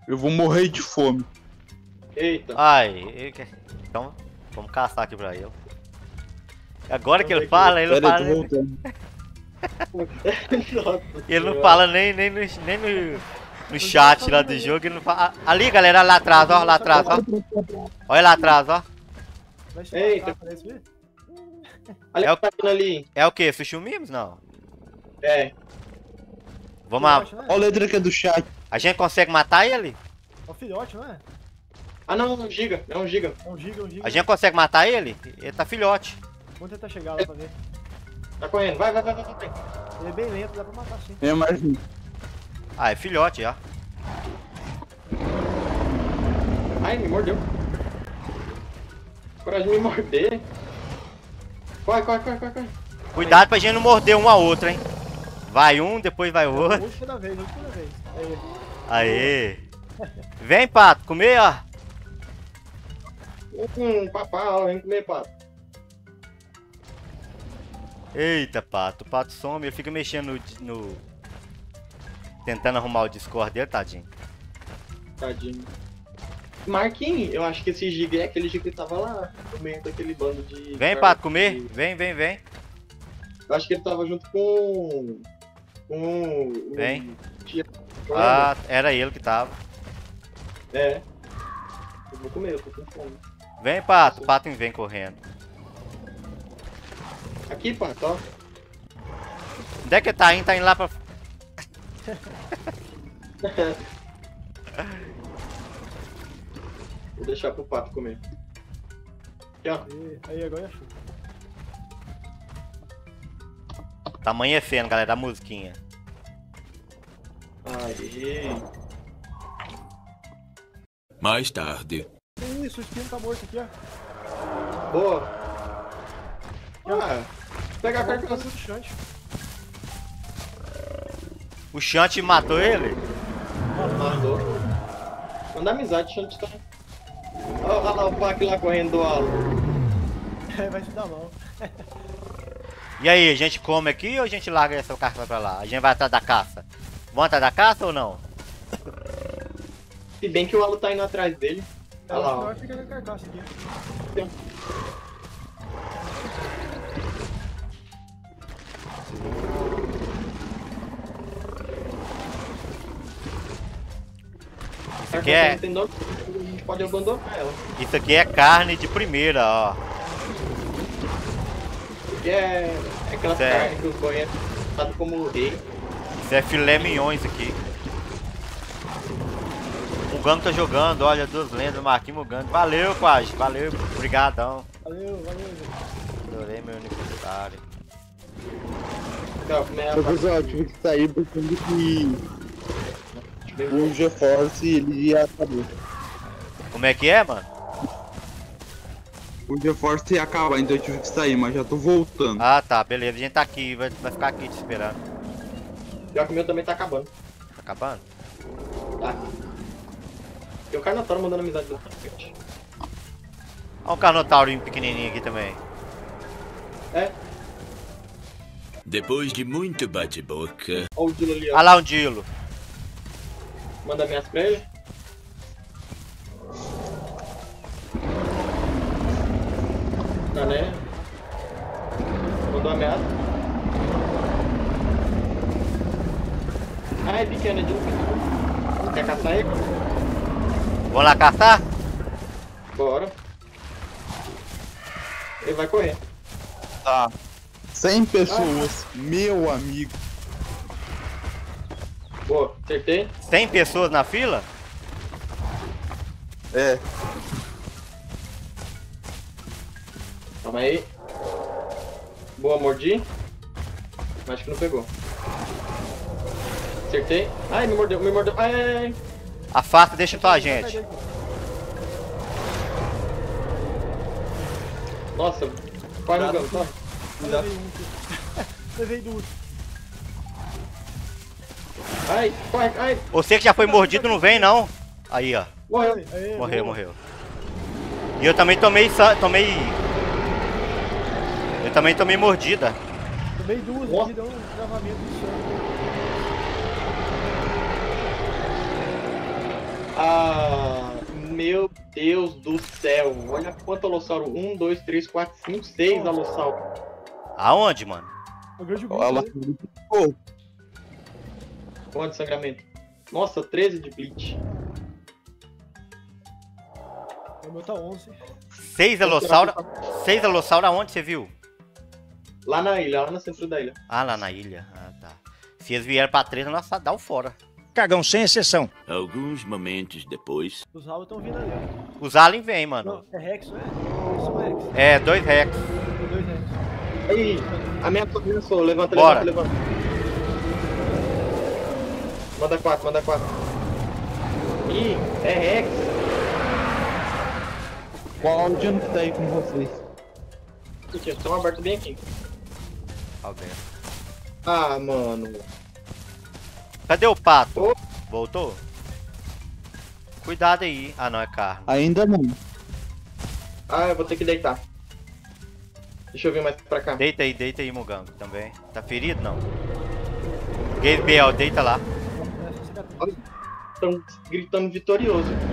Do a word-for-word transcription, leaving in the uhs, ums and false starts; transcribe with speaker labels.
Speaker 1: Eu vou morrer de fome.
Speaker 2: Eita.
Speaker 3: Ai, ele quer... Então, vamos caçar aqui pra ele. Agora que ele fala, ele não
Speaker 1: Pera aí,
Speaker 3: fala
Speaker 1: tô
Speaker 3: nem...
Speaker 1: voltando.
Speaker 2: Nossa
Speaker 3: Ele não
Speaker 2: senhora.
Speaker 3: fala nem, nem, no, nem no, no chat lá do jogo, ele não fala... Ali, galera, lá atrás, ó, lá atrás, ó. Olha lá atrás, ó.
Speaker 4: Vai chamar
Speaker 2: Eita.
Speaker 4: a capa desse vídeo?
Speaker 2: Olha
Speaker 3: É o-
Speaker 2: o que tá vindo ali.
Speaker 3: É o quê? Sushi Mimos? Não.
Speaker 2: É.
Speaker 3: Vamos lá.
Speaker 4: Filhote, né?
Speaker 1: Olha a letra que é do chat.
Speaker 3: A gente consegue matar ele?
Speaker 4: É um filhote, não é?
Speaker 2: Ah não, um giga. É um giga.
Speaker 4: É um giga, um giga.
Speaker 3: A gente consegue matar ele? Ele tá filhote.
Speaker 4: Vamos tentar chegar lá pra ver.
Speaker 2: Tá correndo. Vai, vai, vai, vai, vai.
Speaker 4: Ele é bem lento, dá pra matar sim.
Speaker 1: É mais um.
Speaker 3: Ah, é filhote já.
Speaker 2: Ai, me mordeu. Coragem de me morder. Corre, corre, corre, corre, corre.
Speaker 3: Cuidado pra gente não morder um a outro, hein. Vai um, depois vai o outro.
Speaker 4: Hoje toda vez, hoje toda vez. Aí.
Speaker 3: Aê. Vem, Pato, comer, ó.
Speaker 2: Hum, papá, vem comer, pato.
Speaker 3: Eita, Pato. O Pato some, ele fica mexendo no... no... Tentando arrumar o Discord dele, tadinho.
Speaker 2: Tadinho. Marquinhos, eu acho que esse giga é aquele giga que tava lá no meio daquele bando de...
Speaker 3: Vem, Pato, comer. Vem, vem, vem.
Speaker 2: Eu acho que ele tava junto com... Com... o-
Speaker 3: Vem.
Speaker 2: Tia-
Speaker 3: Ah, era ele que tava.
Speaker 2: É. Eu vou comer, eu tô com fome.
Speaker 3: Vem, Pato. O Pato vem correndo.
Speaker 2: Aqui, pato, ó.
Speaker 3: Onde é que ele tá indo? Tá indo lá pra...
Speaker 2: Vou deixar pro pato comer. Aqui, ó.
Speaker 4: Aí, aí agora achou.
Speaker 3: Tá amanhecendo, galera, da musiquinha.
Speaker 2: Aê.
Speaker 5: Mais tarde.
Speaker 4: Que isso, o espinho tá morto aqui, ó.
Speaker 2: Boa. Ah, pega a
Speaker 4: Vamos
Speaker 2: carcaça.
Speaker 4: fazer o chante.
Speaker 3: O Chante matou ele?
Speaker 2: Mandou. Manda amizade, deixa eu te dar. Olha lá o Pac lá correndo do Alan.
Speaker 4: É, vai te dar mal.
Speaker 3: E aí, a gente come aqui ou a gente larga essa caça pra lá? A gente vai atrás da caça? Vamos atrás da caça ou não?
Speaker 2: Se bem que o Alan tá indo atrás dele.
Speaker 4: Eu
Speaker 2: Olha
Speaker 4: acho
Speaker 2: lá,
Speaker 4: melhor
Speaker 2: ó.
Speaker 4: ficar na carcaça aqui.
Speaker 3: Isso aqui é,
Speaker 2: Tem dono, a gente pode abandonar ela.
Speaker 3: isso aqui é carne de primeira, ó.
Speaker 2: Porque é, é aquela
Speaker 3: Certo.
Speaker 2: carne que os goianos sabem como rei.
Speaker 3: Isso é filé mignon isso aqui. O Gano tá jogando, olha, duas lendas, Marquinhos Mugano. Valeu, Quase, valeu, obrigadão.
Speaker 4: Valeu, valeu, gente.
Speaker 3: Adorei meu aniversário.
Speaker 2: Então, como é a
Speaker 1: Professor, eu tive que sair porque que o GeForce ele ia acabar.
Speaker 3: Como é que é, mano?
Speaker 1: O GeForce ia acabar, então eu tive que sair, mas já tô voltando.
Speaker 3: Ah, tá, beleza, a gente tá aqui, vai, vai ficar aqui te esperando.
Speaker 2: Pior que o meu também tá acabando.
Speaker 3: Tá acabando?
Speaker 2: Tá. Tem o Carnotauro mandando amizade do frente.
Speaker 3: Olha um carnotaurinho pequenininho aqui também.
Speaker 2: É,
Speaker 5: Depois de muito bate-boca,
Speaker 2: ó o Dilo ali, ó.
Speaker 3: Olha lá um Dilo.
Speaker 2: Manda ameaça pra ele. Tá, né? Mandou ameaça. Ah, é pequena, Dilo. Quer caçar ele?
Speaker 3: Vamos lá caçar?
Speaker 2: Bora. Ele vai correr.
Speaker 1: Tá. cem pessoas, meu amigo.
Speaker 2: Boa, acertei.
Speaker 3: cem pessoas na fila?
Speaker 1: É.
Speaker 2: Calma aí. Boa, mordi. Acho que não pegou. Acertei. Ai, me mordeu, me mordeu. Ai, ai, ai.
Speaker 3: Afasta, deixa só a gente.
Speaker 2: Nossa, corre no gano, corre.
Speaker 4: Levei um aqui. Levei duas.
Speaker 2: Ai, corre, ai.
Speaker 3: Você que já foi mordido não vem não. Aí, ó.
Speaker 2: Morreu.
Speaker 4: Aê,
Speaker 3: Morreu,
Speaker 4: boa.
Speaker 3: morreu. E eu também tomei sa- tomei Eu também tomei mordida.
Speaker 4: Tomei duas
Speaker 2: Nossa.
Speaker 4: aqui, deu um travamento no chão.
Speaker 2: meu Deus do céu. Olha quanto alossauro. Um, dois, três, quatro, cinco, seis alossauro.
Speaker 3: Aonde, mano?
Speaker 4: O grande
Speaker 1: Olha lá.
Speaker 4: bicho.
Speaker 1: Pô,
Speaker 2: Quanto de sangramento? Nossa, treze de bleach.
Speaker 4: O meu tá onze.
Speaker 3: Seis alossauro. Seis alossauro aonde você viu?
Speaker 2: Lá na ilha, lá no centro da ilha.
Speaker 3: Ah, lá na ilha. Ah, tá. Se eles vierem pra três, nós dá o fora.
Speaker 6: Cagão sem exceção.
Speaker 5: Alguns momentos depois.
Speaker 4: Os rabos estão vindo ali, ó.
Speaker 3: Os aliens vêm, mano.
Speaker 4: Não, é Rex, não é? Eles são Rex.
Speaker 3: É, dois Rex.
Speaker 4: Tem dois Rex.
Speaker 2: Aí, ameaçou, ameaçou. Levanta,
Speaker 3: Bora.
Speaker 2: levanta, levanta. Manda quatro, manda quatro. Ih, é Rex.
Speaker 1: qual Guardian que tá aí com vocês?
Speaker 2: Aqui, estão aberto bem aqui.
Speaker 3: Alberto.
Speaker 2: Ah, mano.
Speaker 3: Cadê o pato?
Speaker 2: Ô.
Speaker 3: Voltou? Cuidado aí. Ah, não, é carne.
Speaker 1: Ainda não.
Speaker 2: Ah, eu vou ter que deitar. Deixa eu vir mais pra cá.
Speaker 3: Deita aí, deita aí, Mugango, também. Tá ferido, não? Gabriel, deita lá.
Speaker 4: É, esse cara tem-
Speaker 2: Estão gritando vitorioso.